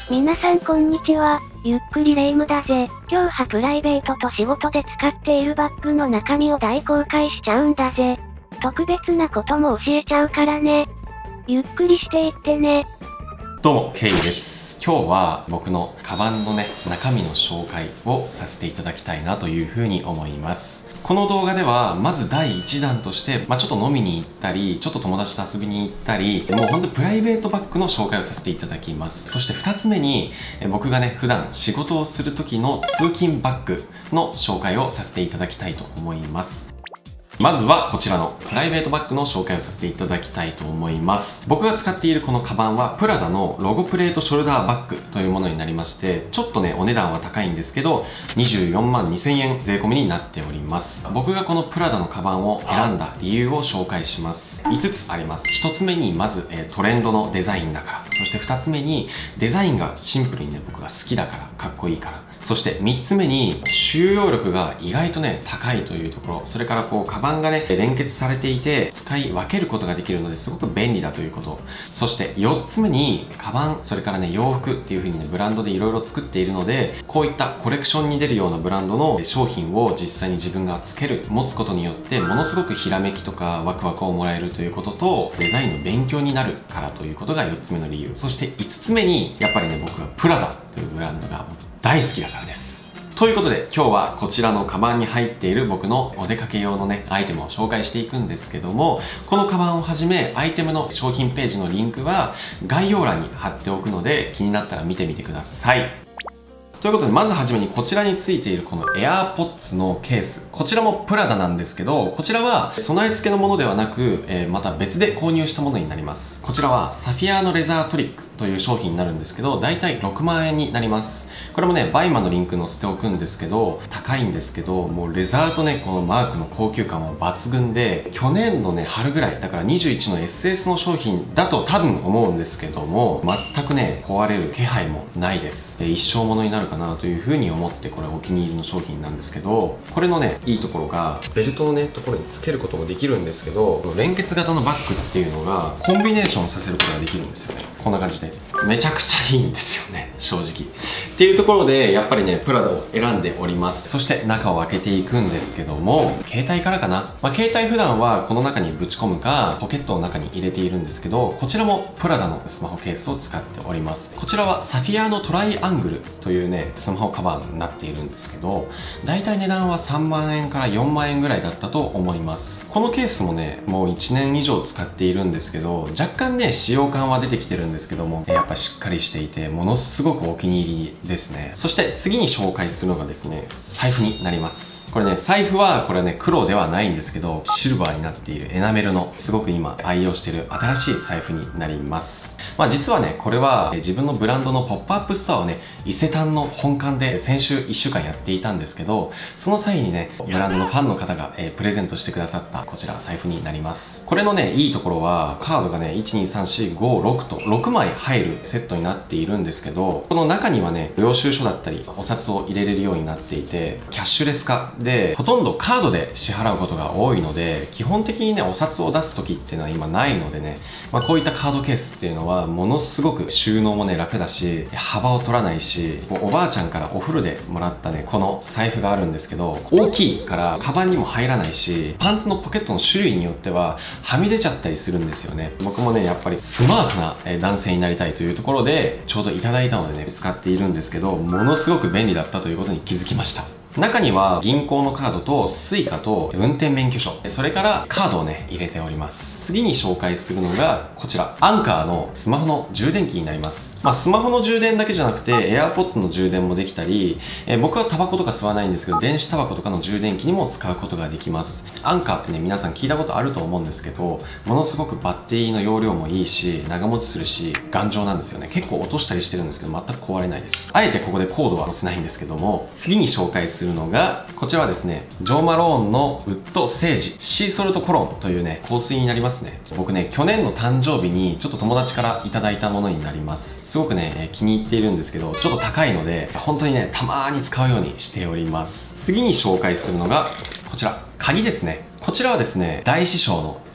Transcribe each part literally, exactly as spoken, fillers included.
皆さんこんにちは、ゆっくりレ夢ムだぜ。今日はプライベートと仕事で使っているバッグの中身を大公開しちゃうんだぜ。特別なことも教えちゃうからね。ゆっくりしていってね。 どうも、ケイです。今日は僕のカバンのね、中身の紹介をさせていただきたいなというふうに思います。この動画では、まずだいいち弾として、まあ、ちょっと飲みに行ったり、ちょっと友達と遊びに行ったり、もうほんとプライベートバッグの紹介をさせていただきます。そしてふたつめに、僕がね、普段仕事をする時の通勤バッグの紹介をさせていただきたいと思います。まずはこちらのプライベートバッグの紹介をさせていただきたいと思います。僕が使っているこのカバンはプラダのロゴプレートショルダーバッグというものになりまして、ちょっとねお値段は高いんですけどにじゅうよんまんにせんえん税込みになっております。僕がこのプラダのカバンを選んだ理由を紹介します。いつつあります。ひとつめにまずトレンドのデザインだから、そしてふたつめにデザインがシンプルにね僕が好きだから、かっこいいから、そしてみっつめに収容力が意外とね高いというところ、それからこうカバンがね連結されていて使い分けることができるのですごく便利だということ、そしてよっつめにカバン、それからね洋服っていう風にねブランドでいろいろ作っているので、こういったコレクションに出るようなブランドの商品を実際に自分がつける持つことによってものすごくひらめきとかワクワクをもらえるということと、デザインの勉強になるからということがよっつめの理由。そしていつつめにやっぱりね僕はプラダというブランドが大好きだからです。ということで今日はこちらのカバンに入っている僕のお出かけ用のねアイテムを紹介していくんですけども、このカバンをはじめアイテムの商品ページのリンクは概要欄に貼っておくので、気になったら見てみてください。ということでまずはじめにこちらについているこの AirPods のケース、こちらもプラダなんですけど、こちらは備え付けのものではなく、えー、また別で購入したものになります。こちらはサフィアーノレザートリックという商品になるんですけど、だいたいろくまんえんになります。これもねバイマのリンク載せておくんですけど、高いんですけど、もうレザーとねこのマークの高級感も抜群で、去年のね春ぐらいだからにじゅういちの エスエス の商品だと多分思うんですけども、全くね壊れる気配もないです。で一生ものになるかなというふうに思って、これお気に入りの商品なんですけど、これのねいいところがベルトのねところにつけることもできるんですけど、この連結型のバッグっていうのがコンビネーションさせることができるんですよね。こんな感じでめちゃくちゃいいんですよね、正直っていうところでやっぱりねプラダを選んでおります。そして中を開けていくんですけども、携帯からかな、まあ、携帯普段はこの中にぶち込むかポケットの中に入れているんですけど、こちらもプラダのスマホケースを使っております。こちらはサフィアーノトライアングルというねスマホカバーになっているんですけど、だいたい値段はさんまんえんからよんまんえんぐらいだったと思います。このケースもねもういちねん以上使っているんですけど、若干ね使用感は出てきてるんですけども、やっぱしっかりしていてものすごくお気に入りですね。そして次に紹介するのがですね財布になります。これね財布はこれね黒ではないんですけど、シルバーになっているエナメルのすごく今愛用している新しい財布になります。まあ実はねこれは自分のブランドのポップアップストアをね伊勢丹の本館で先週いっしゅうかんやっていたんですけど、その際にねブランドのファンの方が、えー、プレゼントしてくださったこちら財布になります。これのねいいところはカードがねいちにさんしごろくとろくまい入るセットになっているんですけど、この中にはね領収書だったりお札を入れれるようになっていて、キャッシュレス化でほとんどカードで支払うことが多いので、基本的にねお札を出す時っていうのは今ないのでね、まあ、こういったカードケースっていうのはものすごく収納もね楽だし、幅を取らないし、おばあちゃんからお風呂でもらったねこの財布があるんですけど、大きいからカバンにも入らないし、パンツのポケットの種類によってははみ出ちゃったりするんですよね。僕もねやっぱりスマートな男性になりたいというところでちょうどいただいたのでね使っているんですけど、ものすごく便利だったということに気づきました。中には銀行のカードとスイカと運転免許証、それからカードをね入れております。次に紹介するのがこちらアンカーのスマホの充電器になります。まあ、スマホの充電だけじゃなくて AirPods の充電もできたり、えー、僕はタバコとか吸わないんですけど電子タバコとかの充電器にも使うことができます。アンカーってね皆さん聞いたことあると思うんですけど、ものすごくバッテリーの容量もいいし長持ちするし頑丈なんですよね。結構落としたりしてるんですけど全く壊れないです。あえてここでコードは載せないんですけども、次に紹介するのがこちらはですねジョー・マローンのウッド・セージシーソルトコロンというね香水になりますね。僕ね去年の誕生日にちょっと友達からいただいたものになります。すごくね気に入っているんですけど、ちょっと高いので本当にねたまーに使うようにしております。次に紹介するのがこちら鍵ですね。こちらはですね大師匠の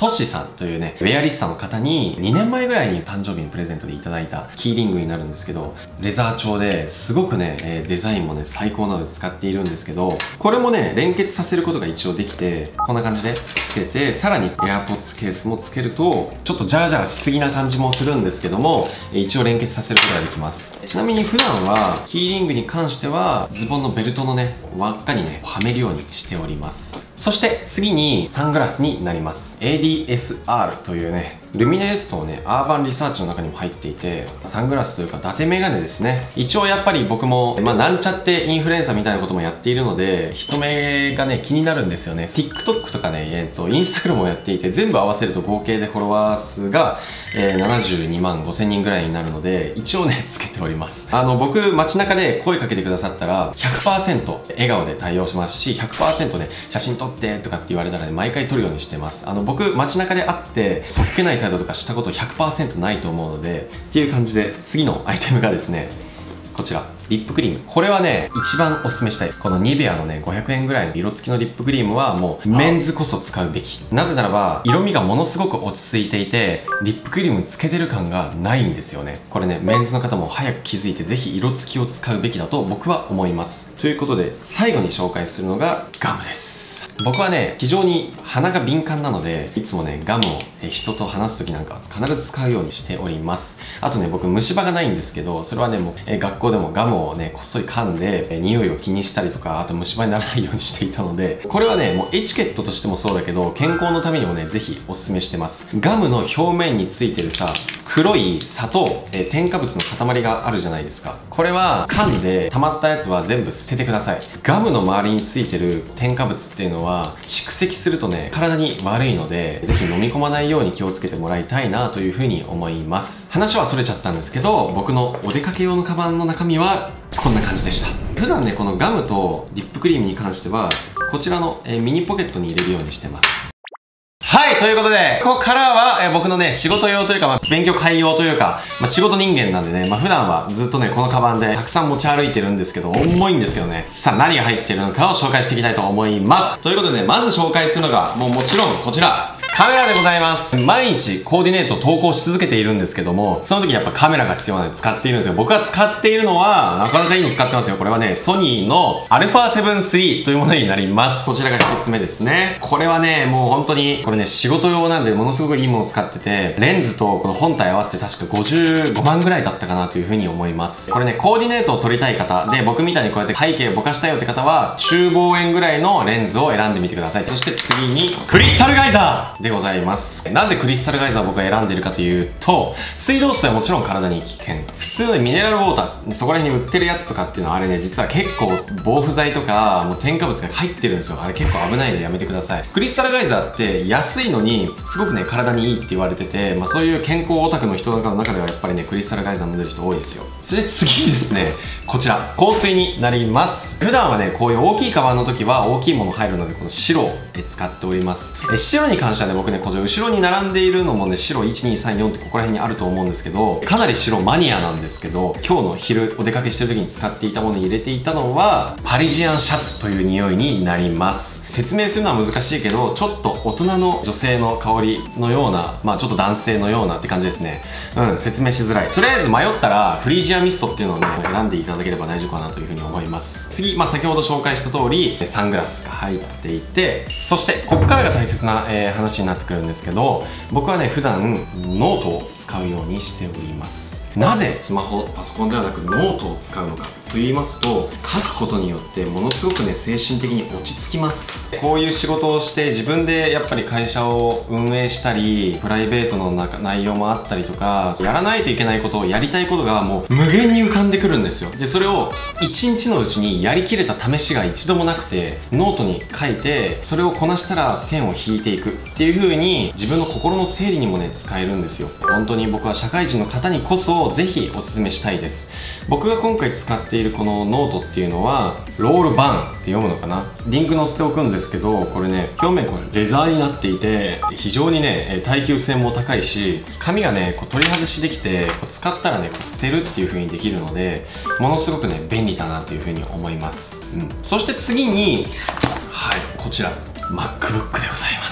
トッシーさんというね、ウェアリスタの方ににねんまえぐらいに誕生日にプレゼントでいただいたキーリングになるんですけど、レザー調ですごくね、デザインもね、最高なので使っているんですけど、これもね、連結させることが一応できて、こんな感じでつけて、さらに AirPods ケースもつけると、ちょっとジャラジャラしすぎな感じもするんですけども、一応連結させることができます。ちなみに普段は、キーリングに関しては、ズボンのベルトのね、輪っかにね、はめるようにしております。そして次にサングラスになります。エーディーエスアール というね、ルミネエストのね、アーバンリサーチの中にも入っていて、サングラスというか、伊達メガネですね。一応やっぱり僕も、まあ、なんちゃってインフルエンサーみたいなこともやっているので、人目がね、気になるんですよね。TikTok とかね、えっと、インスタグラムもやっていて、全部合わせると合計でフォロワー数が、えー、ななじゅうにまんごせんにんぐらいになるので、一応ね、つけております。あの、僕、街中で声かけてくださったら、ひゃくパーセント 笑顔で対応しますし、ひゃくパーセント ね、写真撮ってとかって言われたらね、毎回撮るようにしてます。あの、僕、街中で会って、そっけない態度とかしたことひゃくパーセント ないと思うので、っていう感じで、次のアイテムがですね、こちら、リップクリーム。これはね、一番おすすめしたい。このニベアのね、ごひゃくえんぐらいの色付きのリップクリームはもう、メンズこそ使うべき。なぜならば、色味がものすごく落ち着いていて、リップクリームつけてる感がないんですよね。これね、メンズの方も早く気づいて、ぜひ色付きを使うべきだと僕は思います。ということで、最後に紹介するのがガムです。僕はね、非常に鼻が敏感なので、いつもね、ガムを人と話す時なんかは必ず使うようにしております。あとね、僕虫歯がないんですけど、それはね、もうえ学校でもガムをね、こっそり噛んで、え匂いを気にしたりとか、あと虫歯にならないようにしていたので、これはね、もうエチケットとしてもそうだけど、健康のためにもね、ぜひおすすめしてます。ガムの表面についてるさ、黒い砂糖、え添加物の塊があるじゃないですか。これは噛んで溜まったやつは全部捨ててください。ガムの周りについてる添加物っていうのは蓄積するとね、体に悪いので、ぜひ飲み込まないように気をつけてもらいたいなというふうに思います。話はそれちゃったんですけど、僕のお出かけ用のカバンの中身はこんな感じでした。普段ね、このガムとリップクリームに関しては、こちらの、えー、ミニポケットに入れるようにしてます。はい、ということで、ここからは、え僕のね、仕事用というか、まあ、勉強会用というか、まあ、仕事人間なんでね、まあ、普段はずっとね、このカバンでたくさん持ち歩いてるんですけど、重いんですけどね、さあ、何が入ってるのかを紹介していきたいと思います。ということでね、まず紹介するのが、もうもちろんこちら。カメラでございます。毎日コーディネートを投稿し続けているんですけども、その時やっぱカメラが必要なので使っているんですよ。僕が使っているのは、なかなかいいの使ってますよ。これはね、ソニーの アルファセブンスリー というものになります。こちらがひとつめですね。これはね、もう本当に、これね、仕事用なんでものすごくいいものを使ってて、レンズとこの本体合わせて確かごじゅうごまんぐらいだったかなというふうに思います。これね、コーディネートを撮りたい方で、僕みたいにこうやって背景をぼかしたいよって方は、中望遠ぐらいのレンズを選んでみてください。そして次に、クリスタルガイザーでございます。なぜクリスタルガイザーを僕が選んでいるかというと、水道水はもちろん体に危険。普通のミネラルウォーター、そこら辺に売ってるやつとかっていうのはあれね、実は結構防腐剤とか、もう添加物が入ってるんですよ。あれ結構危ないんでやめてください。クリスタルガイザーって安いのに、すごくね、体にいいって言われてて、まあそういう健康オタクの人の中ではやっぱりね、クリスタルガイザー飲んでる人多いですよ。そして次ですね、こちら、香水になります。普段はね、こういう大きいカバンの時は大きいもの入るので、この白を使っております。え白に関してはね、僕ね、この後ろに並んでいるのもね、白いちにさんよんってここら辺にあると思うんですけど、かなり白マニアなんですけど、今日の昼お出かけしてる時に使っていたものに入れていたのは、パリジアンシャツという匂いになります。説明するのは難しいけど、ちょっと大人の女性の香りのような、まあちょっと男性のようなって感じですね。うん、説明しづらい。とりあえず迷ったら、フリージアミストっていうのをね、選んでいただければ大丈夫かなというふうに思います。次、まあ先ほど紹介した通り、サングラスが入っていて、そして、ここからが大切な、えー、話になってくるんですけど、僕はね、普段、ノートを使うようにしております。なぜスマホ、パソコンではなくノートを使うのかと言いますと、書くことによってものすごくね、精神的に落ち着きます。こういう仕事をして自分でやっぱり会社を運営したり、プライベートの中内容もあったりとか、やらないといけないことをやりたいことがもう無限に浮かんでくるんですよ。で、それを一日のうちにやりきれた試しが一度もなくて、ノートに書いて、それをこなしたら線を引いていくっていう風に自分の心の整理にもね、使えるんですよ。本当に僕は社会人の方にこそぜひおすすめしたいです。僕が今回使っているこのノートっていうのはロールバーンって読むのかな、リンク載せておくんですけど、これね、表面これレザーになっていて非常にね耐久性も高いし、紙がねこう取り外しできて、こう使ったらねこう捨てるっていう風にできるので、ものすごくね便利だなという風に思います。うん、そして次に、はい、こちら MacBook でございます。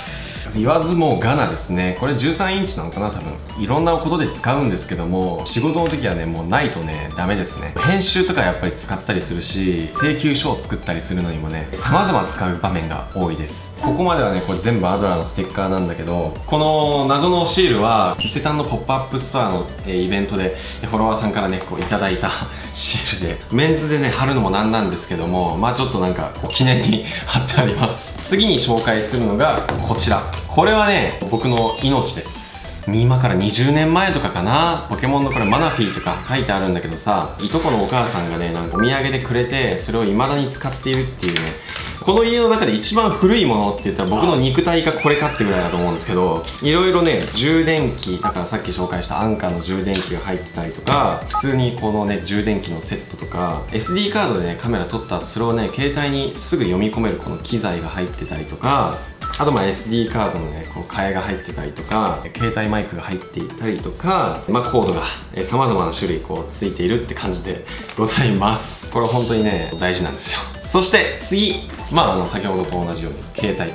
言わずもがなですね。これじゅうさんインチなのかな、多分。いろんなことで使うんですけども、仕事の時はね、もうないとね、ダメですね。編集とかやっぱり使ったりするし、請求書を作ったりするのにもね、様々使う場面が多いです。ここまではね、これ全部アドラーのステッカーなんだけど、この謎のシールは、伊勢丹のポップアップストアのイベントで、フォロワーさんからね、こういただいたシールで、メンズでね、貼るのもなんなんですけども、まあちょっとなんか、こう記念に貼ってあります。次に紹介するのが、こちら。これはね、僕の命です。今からにじゅうねんまえとかかな、ポケモンのこれマナフィーとか書いてあるんだけどさ、いとこのお母さんがね、なんかお土産でくれて、それを未だに使っているっていうね、この家の中で一番古いものって言ったら僕の肉体がこれかってぐらいだと思うんですけど、いろいろね、充電器、だからさっき紹介したアンカーの充電器が入ってたりとか、普通にこのね、充電器のセットとか、エスディー カードでね、カメラ撮った後、それをね、携帯にすぐ読み込めるこの機材が入ってたりとか、あとまあ エスディー カードのね、こう替えが入ってたりとか、携帯マイクが入っていたりとか、まあコードがさまざまな種類こうついているって感じでございます。これ本当にね、大事なんですよ。そして次、まああの先ほどと同じように携帯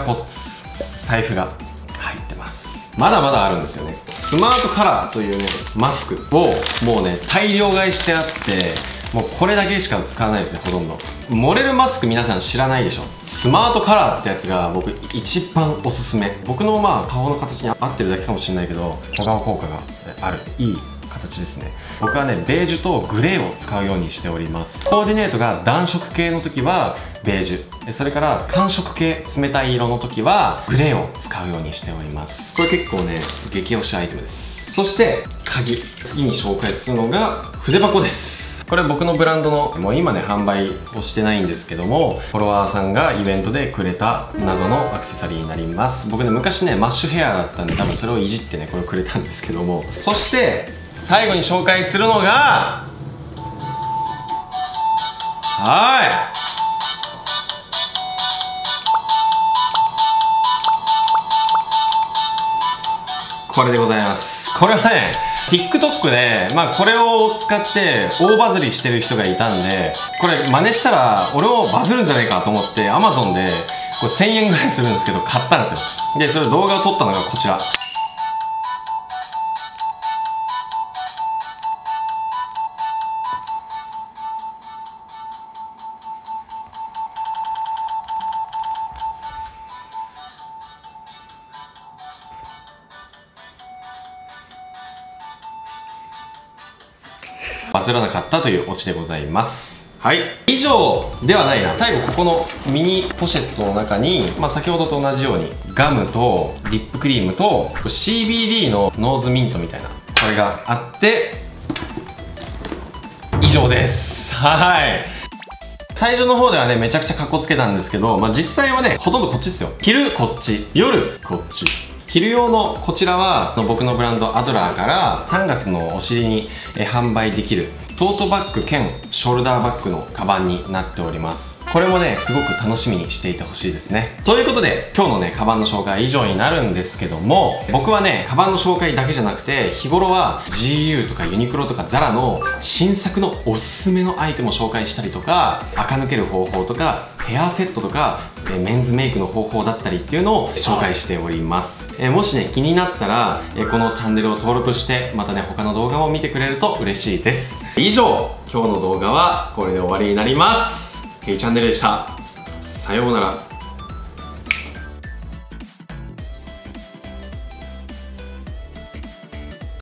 AirPods 財布が入ってます。まだまだあるんですよね。スマートカラーというねマスクをもうね大量買いしてあって、もうこれだけしか使わないですね、ほとんど。漏れるマスク皆さん知らないでしょ。スマートカラーってやつが僕一番おすすめ。僕のまあ顔の形に合ってるだけかもしれないけど、小顔効果があるいい形ですね。僕はねベージュとグレーを使うようにしております。コーディネートが暖色系の時はベージュ、それから寒色系冷たい色の時はグレーを使うようにしております。これ結構ね激推しアイテムです。そして鍵、次に紹介するのが筆箱です。これ僕のブランドの、もう今ね販売をしてないんですけども、フォロワーさんがイベントでくれた謎のアクセサリーになります。僕ね昔ねマッシュヘアだったんで、多分それをいじってねこれくれたんですけども、そして最後に紹介するのが、はいこれでございます。これはねTikTok で、まあこれを使って大バズりしてる人がいたんで、これ真似したら俺もバズるんじゃないかと思って Amazon でこれせんえんぐらいするんですけど買ったんですよ。でそれ動画を撮ったのがこちら。バズらなかったというオチでございます。はい、以上ではないな。最後ここのミニポシェットの中に、まあ、先ほどと同じようにガムとリップクリームと シービーディー のノーズミントみたいなこれがあって以上です。はい、最初の方ではねめちゃくちゃカッコつけたんですけど、まあ、実際はねほとんどこっちですよ。昼こっち、夜こっち。昼用のこちらは僕のブランドアドラーからさんがつのお尻に販売できるトートバッグ兼ショルダーバッグのカバンになっております。これもねすごく楽しみにしていてほしいですね。ということで今日のねカバンの紹介以上になるんですけども、僕はねカバンの紹介だけじゃなくて日頃は ジーユー とかユニクロとかザラの新作のおすすめのアイテムを紹介したりとか、垢抜ける方法とかヘアセットとかメンズメイクの方法だったりっていうのを紹介しております。えもしね気になったらこのチャンネルを登録してまたね他の動画も見てくれると嬉しいです。以上今日の動画はこれで終わりになります。ケイチャンネルでした。さようなら。